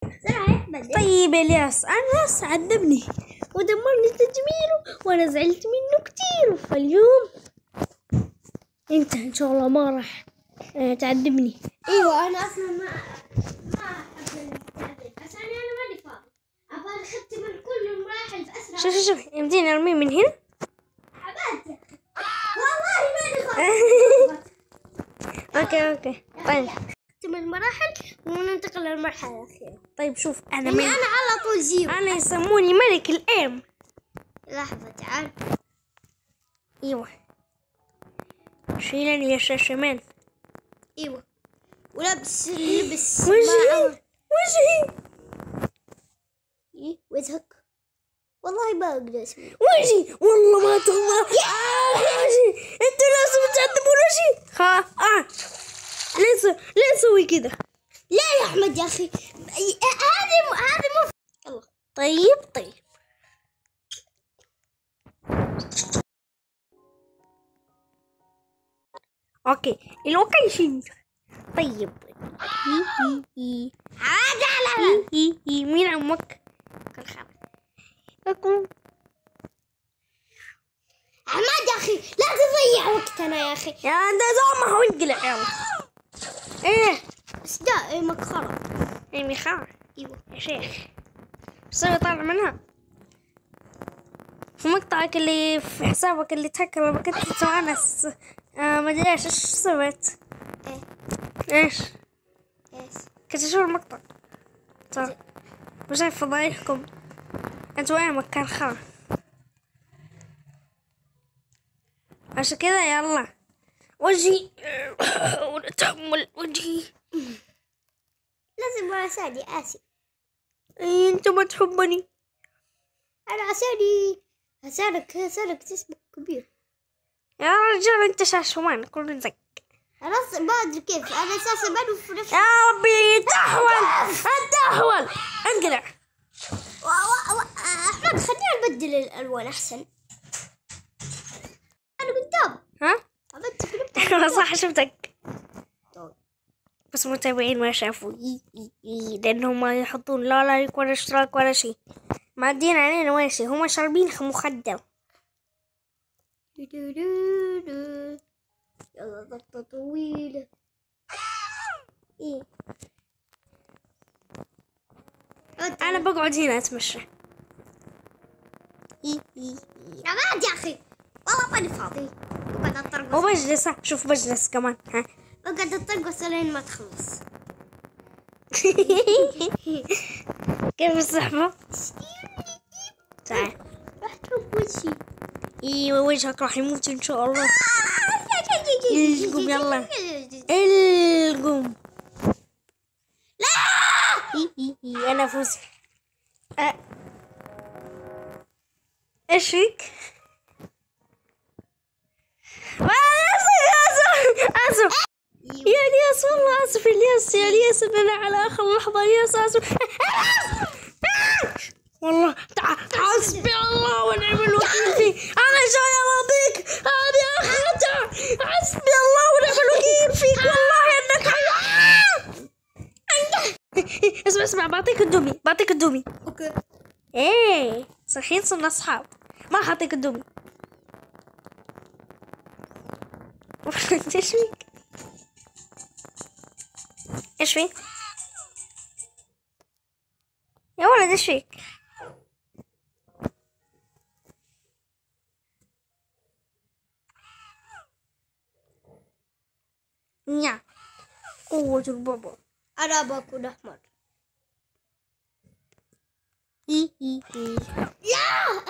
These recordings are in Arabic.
طيب الياس أنا عذبني ودمرني تدميره وأنا زعلت منه كتير، فاليوم أنت إن شاء الله ما راح تعذبني. ايوه انا اصلا ما احب التعذيب عشان انا ماني فاضي، ابغى اختم كل المراحل باسرع. شوف يمديني ارميه من هنا. عباد يا اخي والله ماني فاضي. اوكي طيب نختم المراحل وننتقل للمرحله الاخيره. طيب شوف انا يعني انا على طول زيرو. انا يسموني ملك الايم. لحظه تعال. ايوه شيلني يا شاشمان. ايوه ولبس لبس وجهي ايه وجهك والله ما اقدر اسوي وجهي والله ما تهمه. وجهي انتوا لازم تعذبون وجهي. ليه نسوي كذا؟ لا يا احمد يا اخي هذه مو يلا. طيب اوكي اللوكيشن. طيب مين عمك؟ احمد يا اخي لا تضيع وقتنا يا اخي. يا انت زومه وانقلع يلا. ايه بس دائمك خرب. امي خار. ايوه يا شيخ سوي طالع منها في مقطعك اللي في حسابك اللي تهكر لما كنت تسوي ناس ما ادري ايش سويت. ايش كنت اشوف المقطع صار وشايف فضايحكم انتوا وين مكان خار. عشان كذا يلا وجهي ونتحمل وجهي. لازم اسالي اسف. انت ما تحبني. انا اسالك تسبق كبير يا رجال انت شاشومان كل زق. انا ما ادري كيف انا اساسا ما في نفسي. يا ربي تحول انقلع. احمد خلينا نبدل الالوان احسن. انا قدام صح شفتك بس متابعين ما شافوا لانهم ما يحطون لا لايك ولا اشتراك ولا شيء. معدين علينا ولا شيء. هم شاربين مخدر. يلا ضغطة طويلة. ايه انا بقعد هنا اتمشى. عباد يا اخي والله ماني فاضي. بقعد اترقص وبجلس شوف بجلس كمان. بقعد اترقص لين ما تخلص. كيف الصحبة؟ تعال راح تحب وجهي. ايوه وجهك راح يموت ان شاء الله. القم يلا القم. لا انا فوز. ايش فيك؟ اسف يا الياس والله اسف الياس يا الياس اننا على اخر لحظه. الياس اسف والله. حسبي الله ونعم الوكيل فيك. انا جاي اراضيك هذه اخرتها. حسبي الله ونعم الوكيل فيك والله انك اسمع بعطيك الدومي. اوكي ايه صحيح صرنا اصحاب. ما حاعطيك الدومي. ايش فيك؟ ايش فيك يا ولد؟ ايش فيك؟ نعم قوة البابا. انا بكون احمر. يا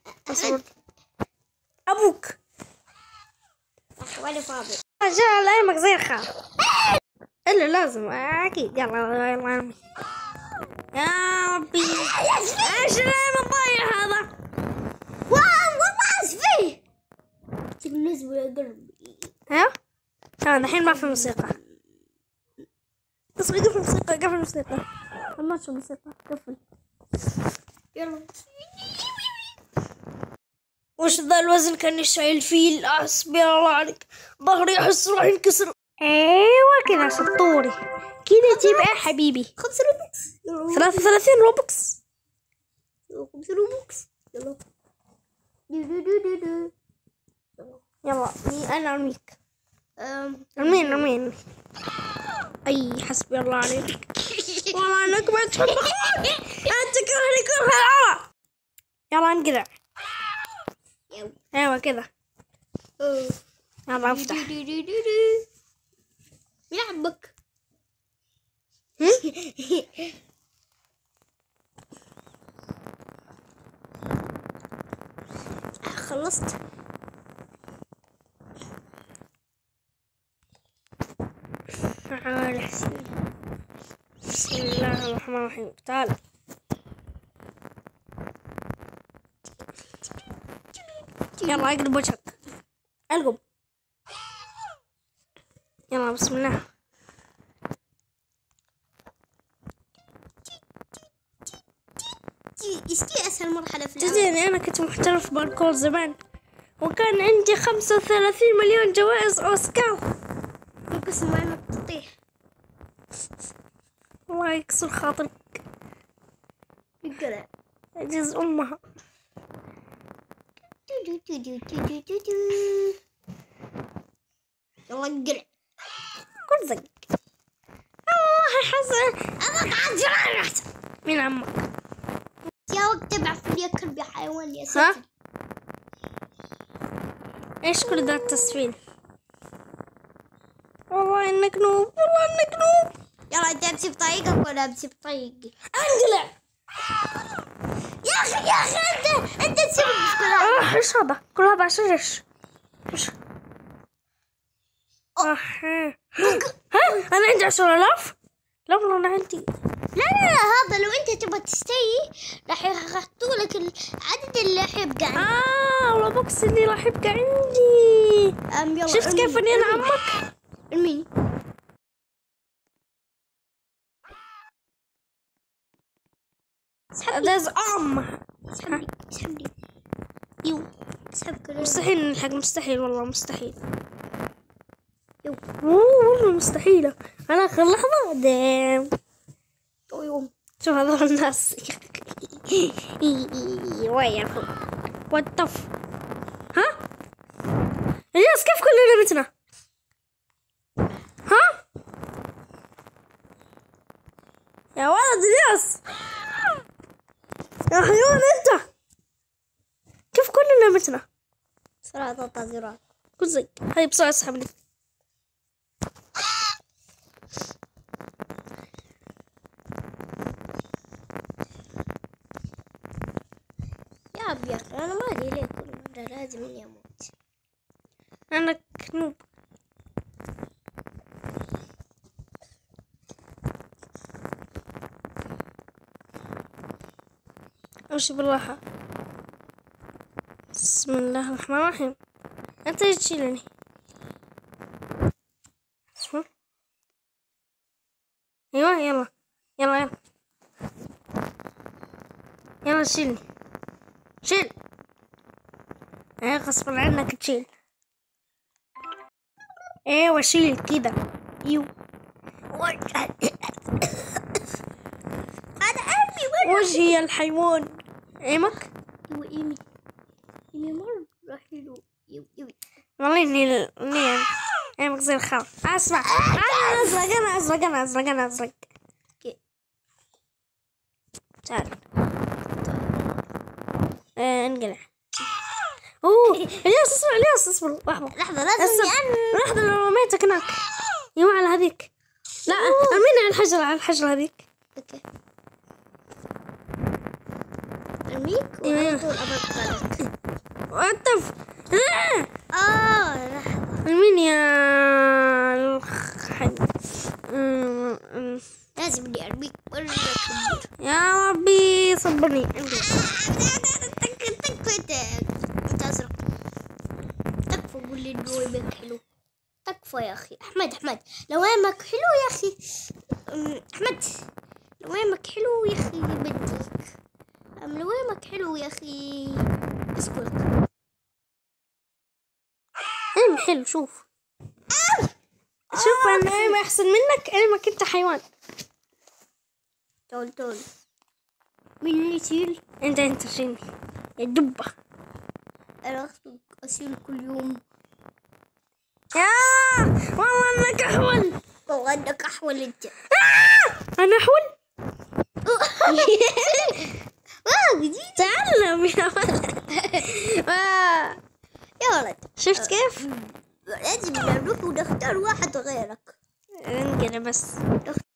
ابوك ولا فاضي. جاء الايمك زي الخال. الا لازم اكيد. يلا ارمي يا ربي. ايش الايمك ضايع هذا؟ والله اسفه بالنسبه لقلبي. ها الحين ما في موسيقى. تصبر قفل الموسيقى. ما تشوف موسيقى قفل. يلا وش ذا الوزن كان يشعل فيه؟ حسبي الله عليك ظهري احس راح ينكسر. ايوه كذا شطوري كده تبقى حبيبي 5 روبوكس. 33 روبوكس. 5 روبوكس. يلا يلا انا ارميك. ارمين. اي حسبي الله عليك. والله انك ما تحب اخوك. انت تكرهني كره العمى. يلا انقلع. ايوه كذا. يلا افتح. يلعبك. خلصت. تعال بسم الله الرحمن الرحيم. تعال يلا اقلب وجهك. اقلب. يلا بسم الله. ايش اسهل مرحلة في تدري انا كنت محترف باركور زمان وكان عندي 35 مليون جوائز اوسكار. قسم ما انك تطيح. الله يكسر خاطرك. اقلع. عجز امها. يلا اقلع. كل زق. الله حسن. ابغى اجرع. مين عمك؟ يا وقت ابعث لي كلب يا حيوان يا ساتر. ايش كل ذا التسفيل؟ والله انك نوب. والله انك نوب. يلا انت امشي بطريقك ولا امشي بطريقي؟ انقلع. يا اخي انت تسوي المشكلة. ايش هذا؟ كل هذا عشان ايش؟ ايش؟ ها انا عندي 10,000. لا والله انا عندي. لا هذا لو انت تبغى تشتري راح يحطوا لك العدد اللي راح يبقى عندك. روبوكس اللي راح يبقى عندي. يلا شفت كيف اني انا عمك؟ مين؟ ذاز اسحب لي. يو اسحبك. مستحيل نلحق. مستحيل والله مستحيل. والله مستحيلة. انا اخر لحظة دام. شوف هذول الناس. وين واتف. ها الياس كيف كلنا متنا؟ ها يا ولد الياس يا حيوان انت كيف كلنا متنا؟ بسرعة ضغط زرار. كل زي هاي بسرعة اسحبني. يا ابي اخي انا ما ادري ليه كل مرة لازم اني اموت. انا كنوب. امشي بالراحة. بسم الله الرحمن الرحيم. انت ايش تشيلني؟ شوف ايوه يلا شيلني. شيل. ايه غصبا عنك تشيل. ايوه شيل كذا. ايوه انا امي وجهي الحيوان. ايمك ايمي مرة حلو. والله اني ايمك زي الخال. اسمع انا ازرق. تعال انقلع. الياس اصبر لحظة لازم لحظة لو رميتك هناك. ايوه على هذيك. لا ارميني على الحجرة هذيك. اوكي ارميك وعلى طول ابغى وقف. لحظة ارميني يا الحج. لازم اني ارميك مرة كبير. يا ربي صبرني. انت ازرق. تكفى قول لي انه يمك حلو. تكفى يا اخي. احمد لو يمك حلو يا اخي. احمد لو يمك حلو يا اخي بديك. لو يمك حلو يا اخي اسكت. حلو شوف أنا ما أحسن منك علمك أنت حيوان. تعال مين اللي يشيل؟ أنت شيلني يا دبة. أنا أشيل كل يوم. والله إنك أحول. والله إنك أحول أنت. أنا أحول. جديد. تعلم يا ولد. يا ولد شفت كيف؟ لازم نروح ونختار واحد غيرك. انقل بس.